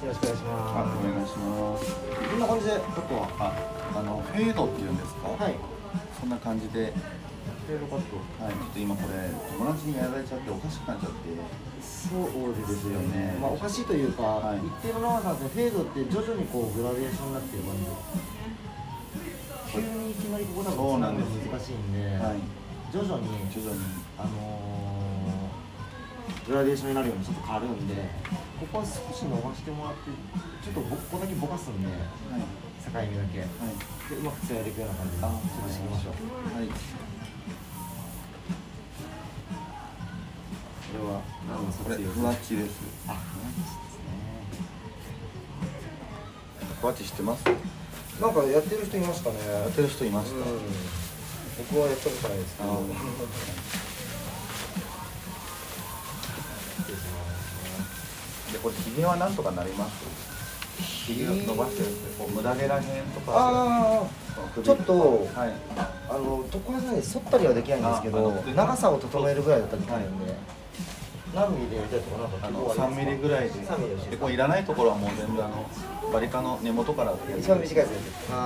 よろしくお願いします。 お願いします。 こんな感じで、カットは。 フェードっていうんですか。 はい。 そんな感じで。 フェードカット。 はい、ちょっと今これ友達にやられちゃっておかしくなっちゃって。 そうですよね。 まあおかしいというか、 はい、 一定の長さでフェードって徐々にこうグラデーションになってる感じ。急にいきなりここ多分難しいんで、はい、徐々にグラデーションになるようにちょっと変わるんで、ここは少し伸ばしてもらって、ちょっとここだけぼかすんで、はい、境目だけ、はい、でうまくつないでいくような感じで潰していきましょう。はい。これは何の撮影？ ふわっちです。 あ、ふわっちですね。 ふわっち知ってます？ なんかやってる人いますかね。 やってる人いました。 僕はやったことないですけど。 でこれひげはなんとかなります。ひげを伸ばしてるんで、こう無駄毛らへんとか。 ああ、ちょっと、はい、ところで剃ったりはできないんですけど、長さを整えるぐらいだったらできるんで。何ミリでやりたいとか、なんか 3ミリぐらいで。でこういらないところはもう全部バリカンの根元から。 一番短いやつです。はい。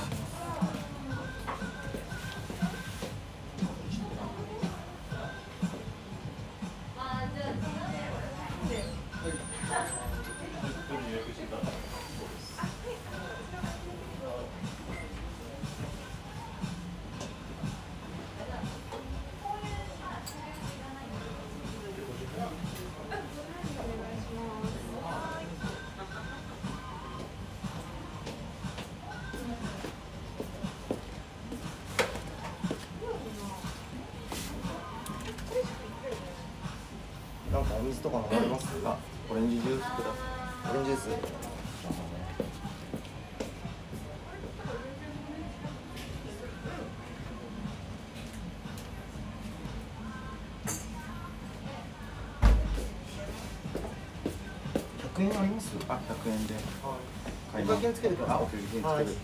なんかお水とか飲まれます？ オレンジジュースください。 オレンジジュース。100円あります？ あ、100円で。 はい。お会計つけてください。 あ、お会計つける。はい。 ひ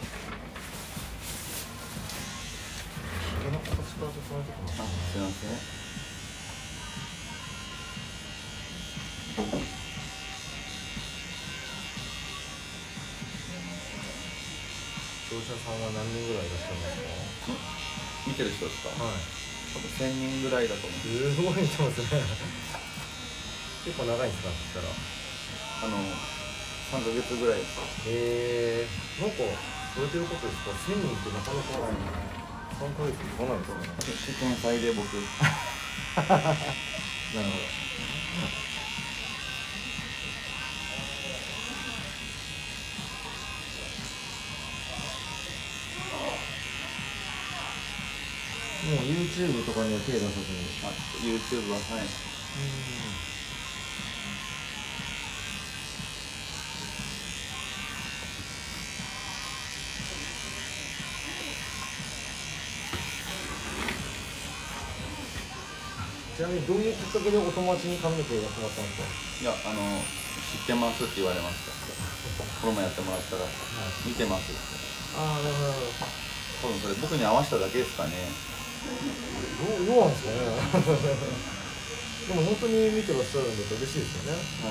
げの形から整えてきます。 すみません。 業者さんは何人ぐらいいらっしゃるんですか？ 見てる人ですか？はい。多分1000人ぐらいだと思う。 すごい見てますね。結構長いんですか？そしたら。 3ヶ月ぐらいですか。 なんかそれということですか？1000人ってなかなかない。3ヶ月ってそうなんですかね。 天才で僕。 なるほど。もう YouTube とかには手出さずに。 YouTube ははい。 ちなみにどういうきっかけでお友達に髪の毛やってもらったんですか？ いや、知ってますって言われました。この前やってもらったら、見てますって。 ああ、なるほど。 多分それ僕に合わせただけですかね。 どうなんですかね。でも本当に見てらっしゃるんだったら嬉しいですよね。はい。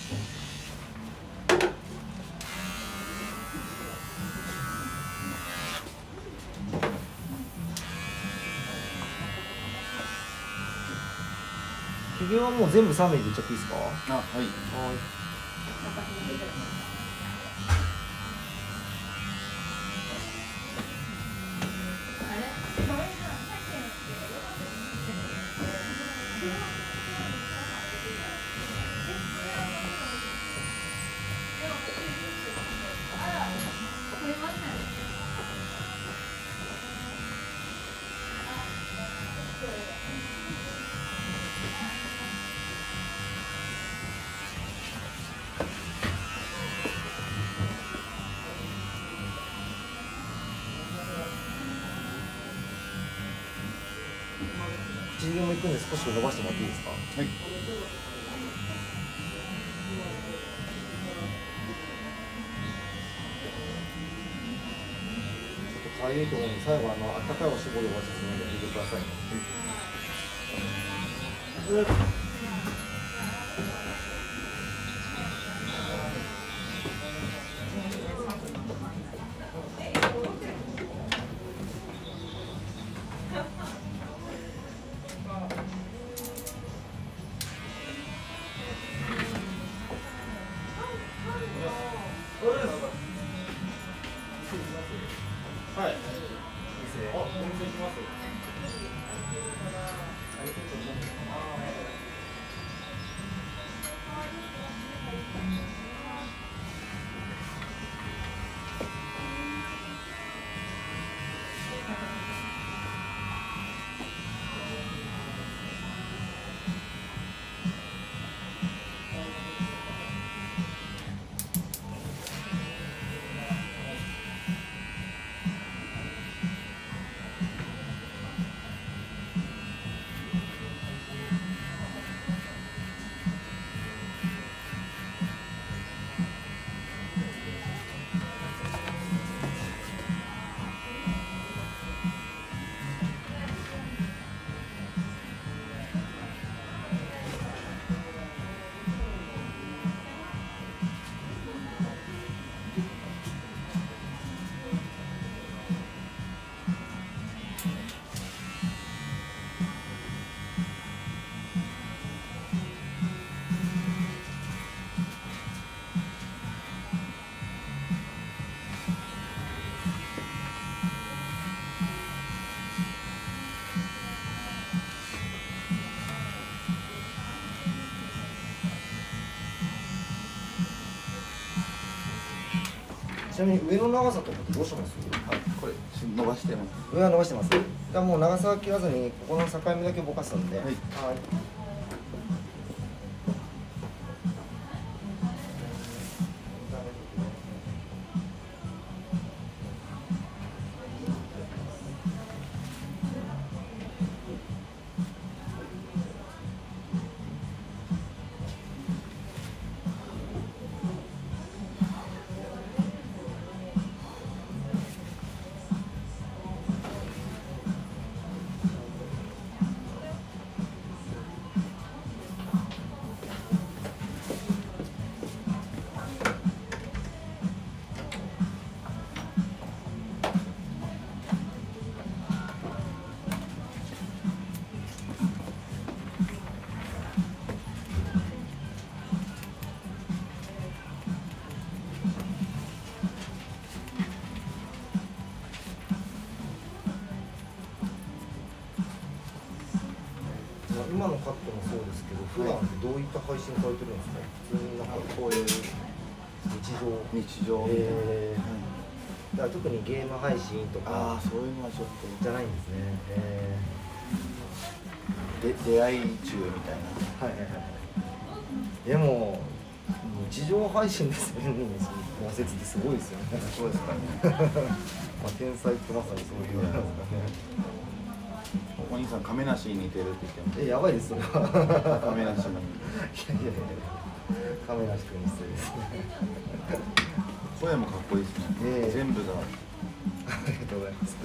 ひげはもう全部3ミリでいっちゃっていいですか？ はい。はい。 口ひげもいくんで少し伸ばしてもらっていいですか？はい。かゆいところに最後温かいおしぼりを渡すので入れてくださいね。 ちなみに上の長さとかってどうします？ これ伸ばしてます。 上は伸ばしてます。じゃあもう長さは切らずにここの境目だけぼかすんで。はい。今のカットもそうですけど、普段どういった配信されてるんですか？普通になんかこういう日常だから特にゲーム配信とかそういうのはちょっとじゃないんですね。 出会い中みたいな。 でも日常配信ですね。もう説ってすごいですよね。 そうですかね。 まあ天才ってまさにそういうなんですかね。 お兄さん亀梨に似てるって言ってます。 やばいですそれは。 亀梨に。 亀梨君に失礼ですね。 声もかっこいいですね。全部が。 ありがとうございます。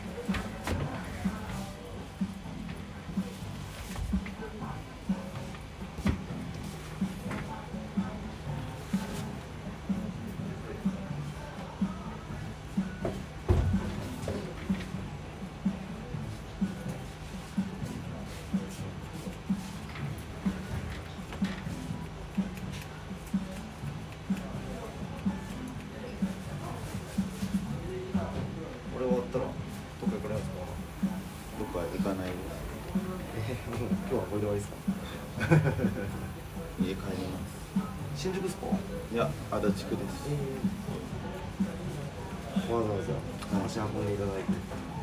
これ終わったらどっか行かれますか？ どっか行かないです。 今日はこれで終わりですか？ 家帰ります。 新宿ですか？ いや、足立区です。 わざわざ足運んでいただいて。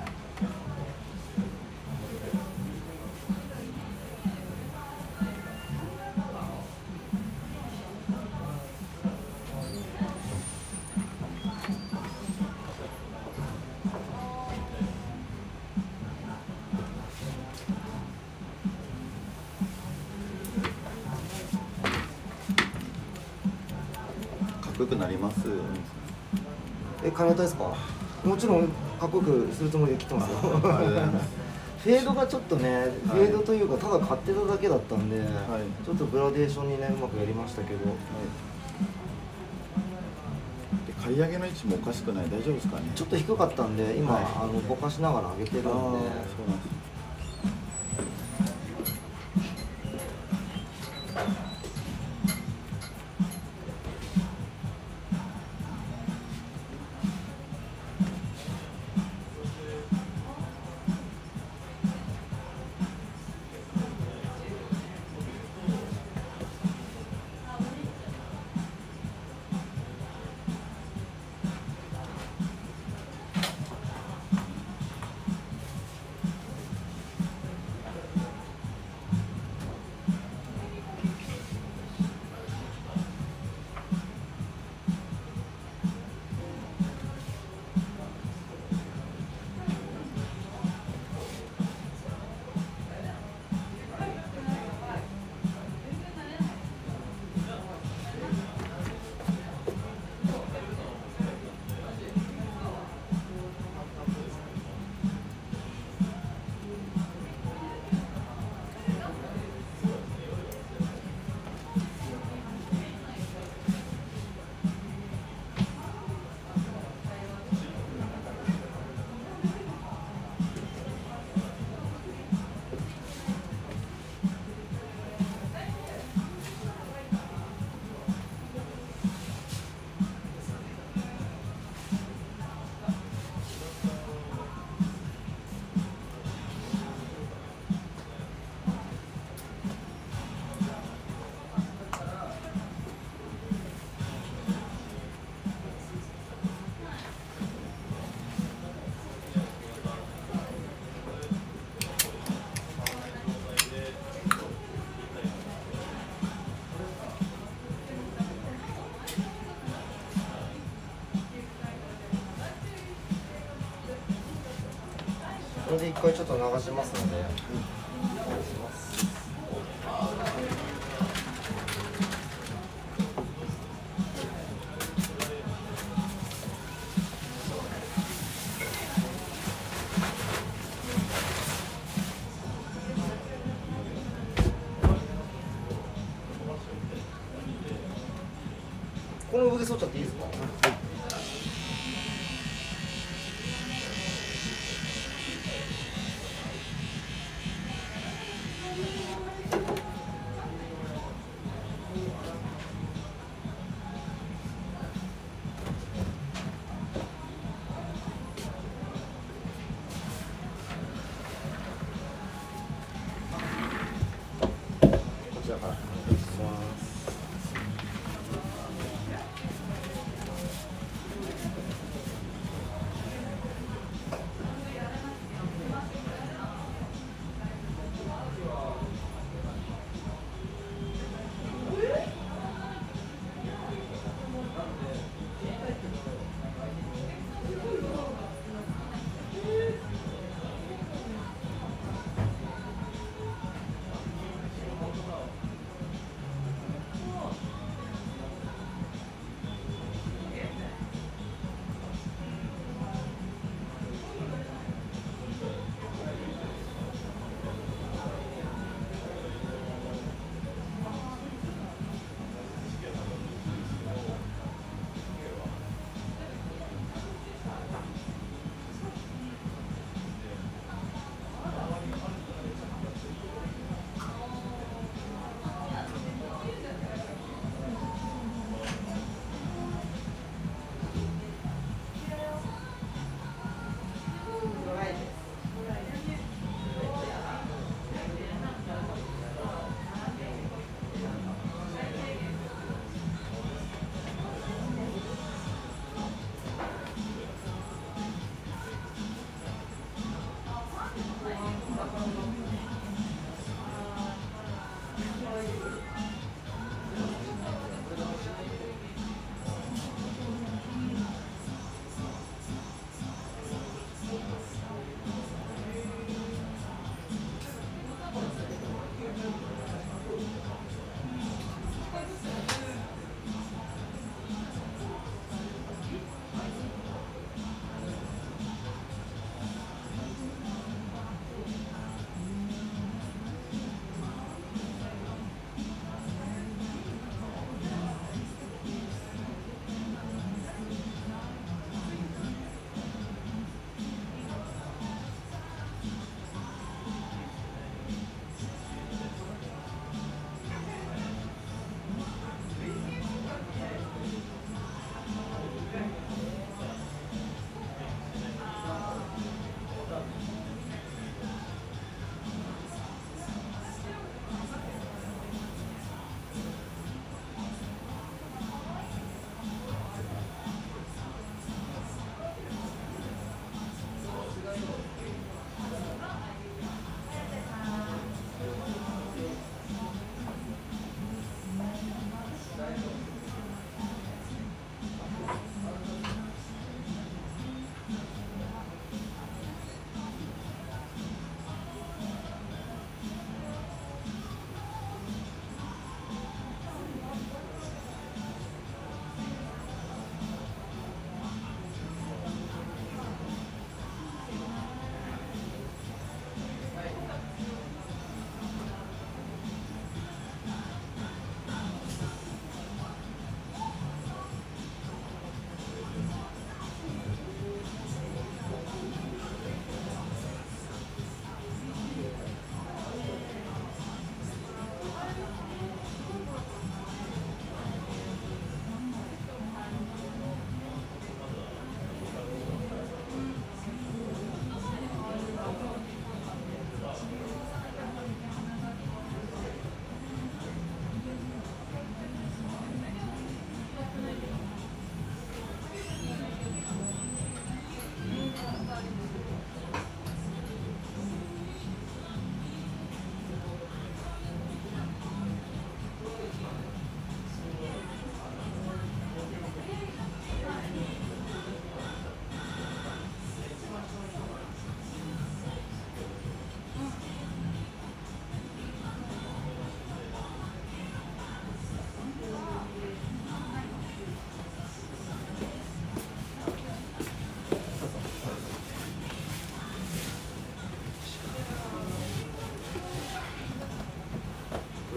かっこよくなります。 髪型ですか？もちろんかっこよくするつもりで切ってますよ。フェードがちょっとね、フェードというかただ買ってただけだったんで、ちょっとグラデーションにねうまくやりましたけど、 刈り上げの位置もおかしくない？大丈夫ですかね？ ちょっと低かったんで今、ぼかしながら上げてるんで。 そうなんです。 れで一回ちょっと流しますので、お願いします。この産毛剃っちゃっていいですか？こちらからお願いします。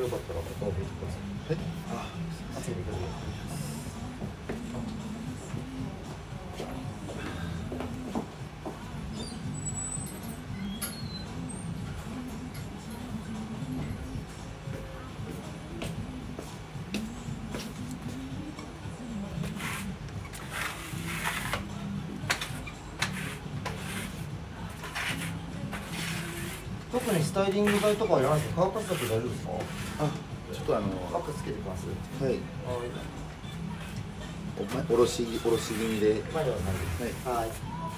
よかったらここを見てください。はい。あ、集めてください。特にスタイリング剤とかはいらないですか？乾かすだけ大丈夫ですか？ あ、ちょっとパックつけてきます。 はい。おろし気味で。 前ではないです。はい。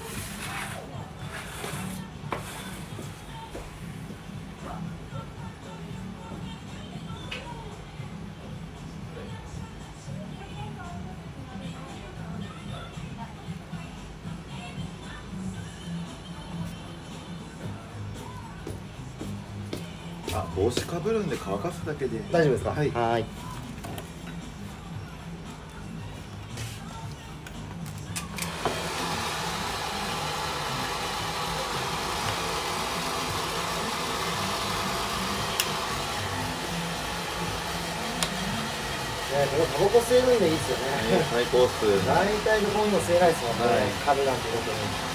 あ、帽子かぶるんで乾かすだけで大丈夫ですか？ はい。 はい。このタバコ吸えるんでいいですよね。 最高っす。 大体どこにも吸えないですもんね。 はい、 株なんてことに。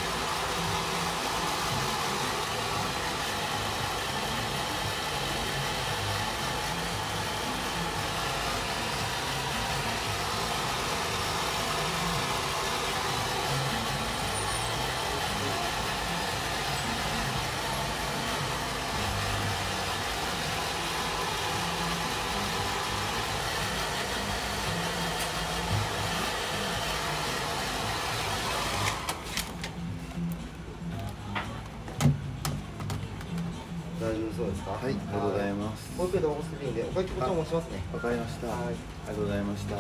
大丈夫そうですか？ はい、ありがとうございます。 もう一回タバコ吸っていいんで、お会計こちらお持ちしますね。 わかりました。はい、ありがとうございました。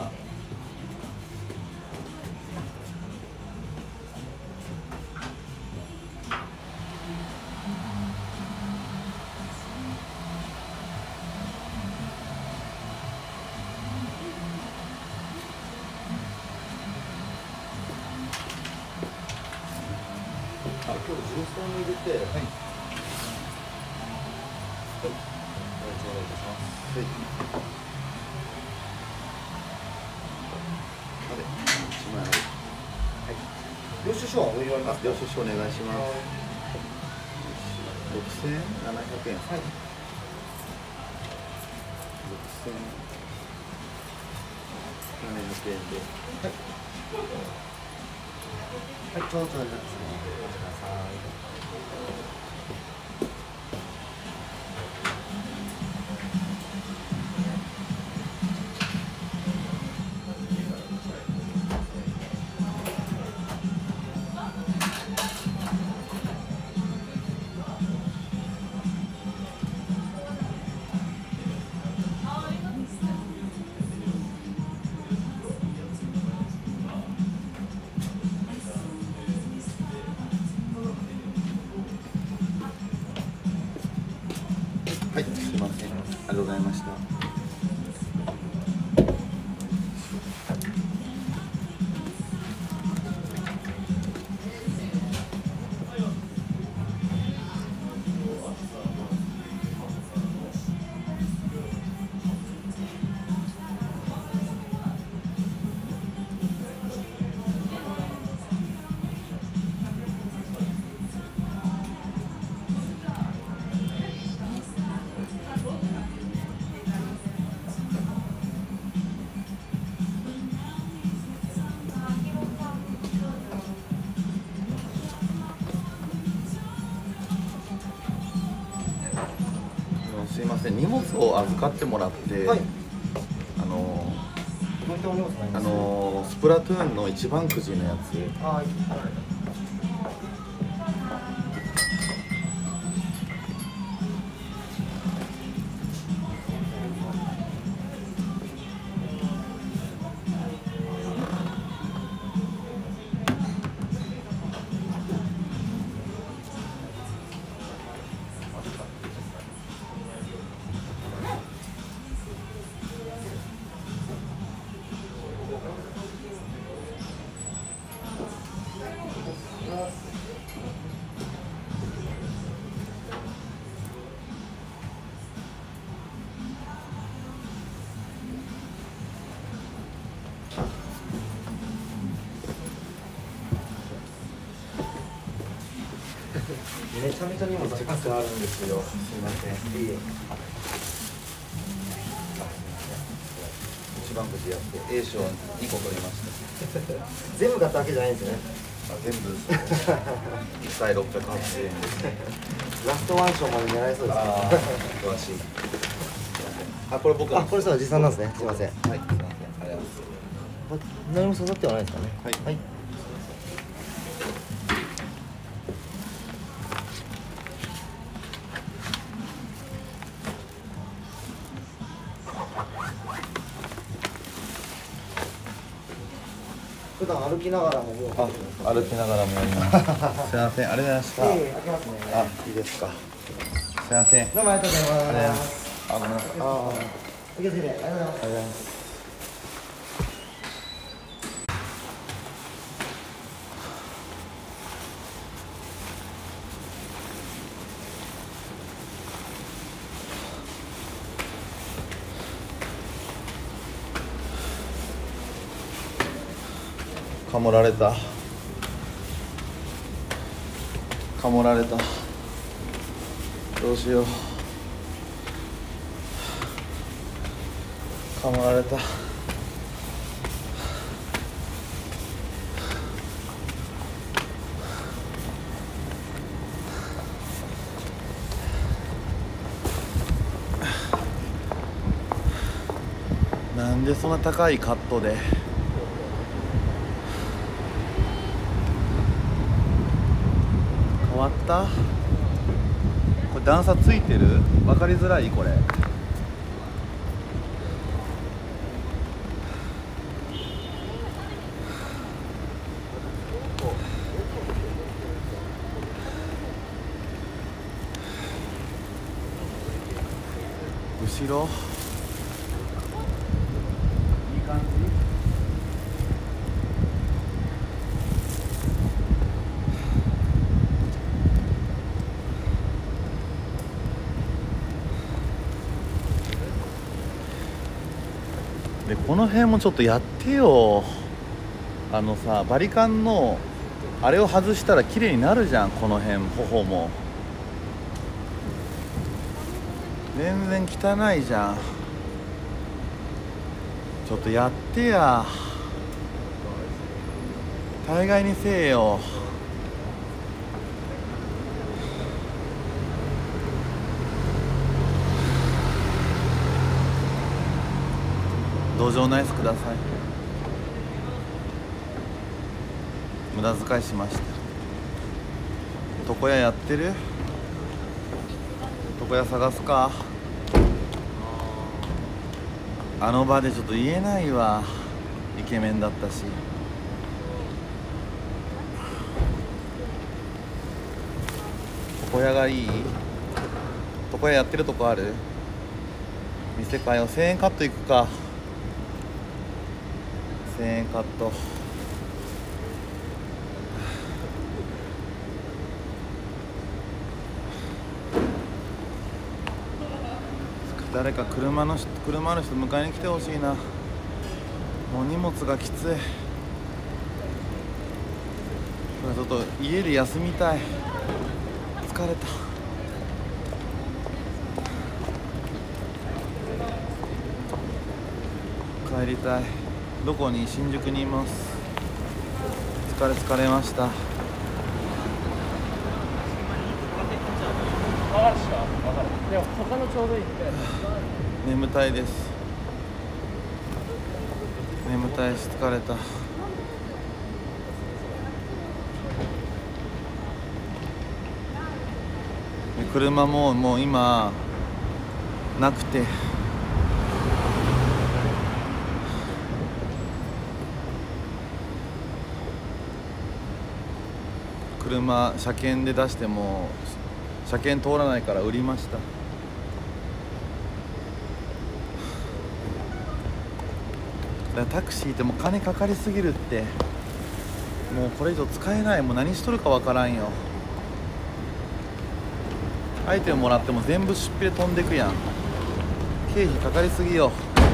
今日ジュース缶も入れて、はい。はい。お願いいたします。はい。 1枚。はい。 領収書はお願いします。 領収書お願いします。6700円。はい。6700円で。はい。 はい、ちょうどですね。お待ちください。 はい、すみません。ありがとうございました。すいません、荷物を預かってもらって、はい、 どういったお荷物になります？ スプラトゥーンの一番くじのやつ。 はい。 めちゃめちゃ荷物たくさんあるんですよ。すみません。 一番くじやって A 賞2個取りました。 全部買ったわけじゃないんですね。 全部1回680円ですね。 ラストワン賞まで狙いそうですね。 詳しい。これ僕はこれさ、持参なんですね。すみません。はい。 すみません。ありがとうございます。 何も刺さってはないですかね。はい。普段歩きながらももう歩きながらもやります。すみません、ありがとうございました。 開けますね。 いいですか。すみません。 どうもありがとうございます。 ありがとうございます。ごめんなさい。 お気をつけて。ありがとうございます。 ありがとうございます。かもられた。かもられた。どうしよう。かもられた。なんでそんな高いカットで。変わった？これ段差ついてる？分かりづらいこれ。後ろいい感じ。でこの辺もちょっとやってよ。さ、バリカンのあれを外したら綺麗になるじゃん。この辺頬も全然汚いじゃん。ちょっとやってや。大概にせえよ。路上のアイスください。無駄遣いしました。床屋やってる？床屋探すか。あの場でちょっと言えないわ。イケメンだったし。床屋がいい？床屋やってるとこある？店かよ。1000円カットいくか。1000円カット。誰か車の人迎えに来てほしいな。もう荷物がきつい。ちょっと家で休みたい。疲れた。帰りたい。どこに？新宿にいます。疲れました。 でも他のちょうどいいって眠たいです。眠たいし疲れた。車もう今なくて、車車検で出しても車検通らないから売りました。だからタクシーってもう金かかりすぎるって。もうこれ以上使えない。もう何しとるかわからんよ。アイテムもらっても全部出費で飛んでくやん。経費かかりすぎよ。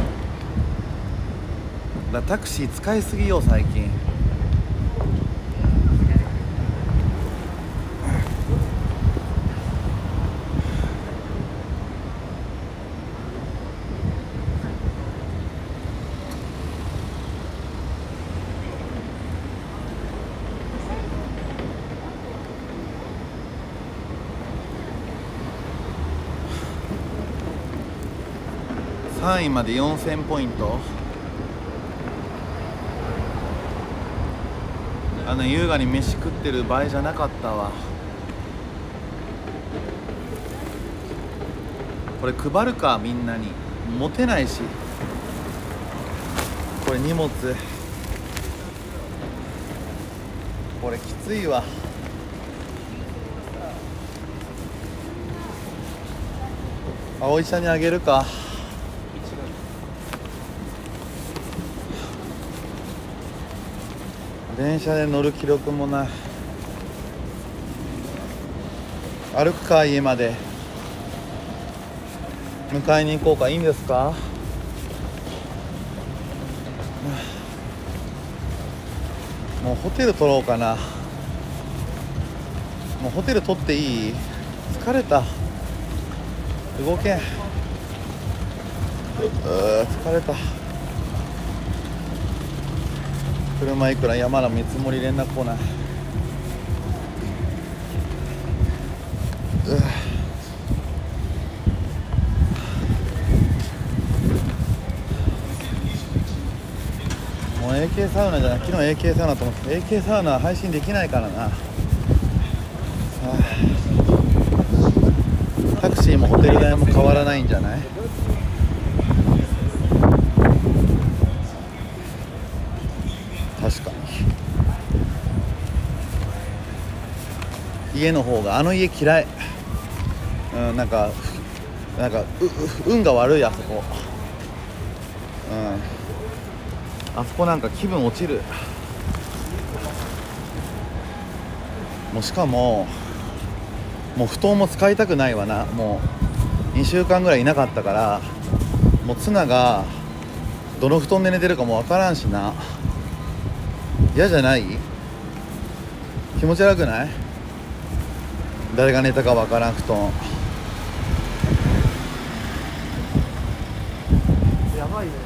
だからタクシー使いすぎよ最近。 3位まで4000ポイント。優雅に飯食ってる場合じゃなかったわ。これ配るか、みんなに。持てないし、これ荷物、これきついわ。葵ちゃんにあげるか。電車で乗る気力もない。歩くか、家まで迎えに行こうか。いいんですか。もうホテル取ろうかな。もうホテル取っていい？疲れた。動けん。疲れた。車いくら山田見積もり連絡来ない。もう AK サウナじゃない。昨日 AK サウナと思って AK サウナは配信できないからな。タクシーもホテル代も変わらないんじゃない？確かに。家の方が、家嫌い。なんか運が悪い、あそこ。あそこなんか気分落ちる。もうしかももう布団も使いたくないわな。もう2週間ぐらいいなかったから、もうツナがどの布団で寝てるかもわからんしな。嫌じゃない？気持ち悪くない？誰が寝たかわからん布団。 やばいね。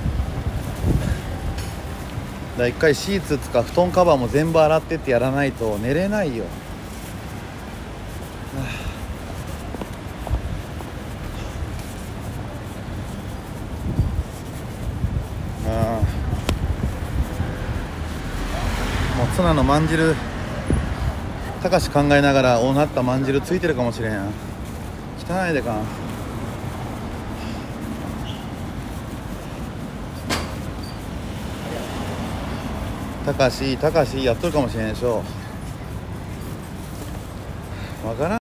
一回シーツとか布団カバーも全部洗ってってやらないと寝れないよ。もうツナのまんじる、たかし考えながらおなったまんじるついてるかもしれん。汚いでかん。たかしやっとるかもしれんでしょ。わからん。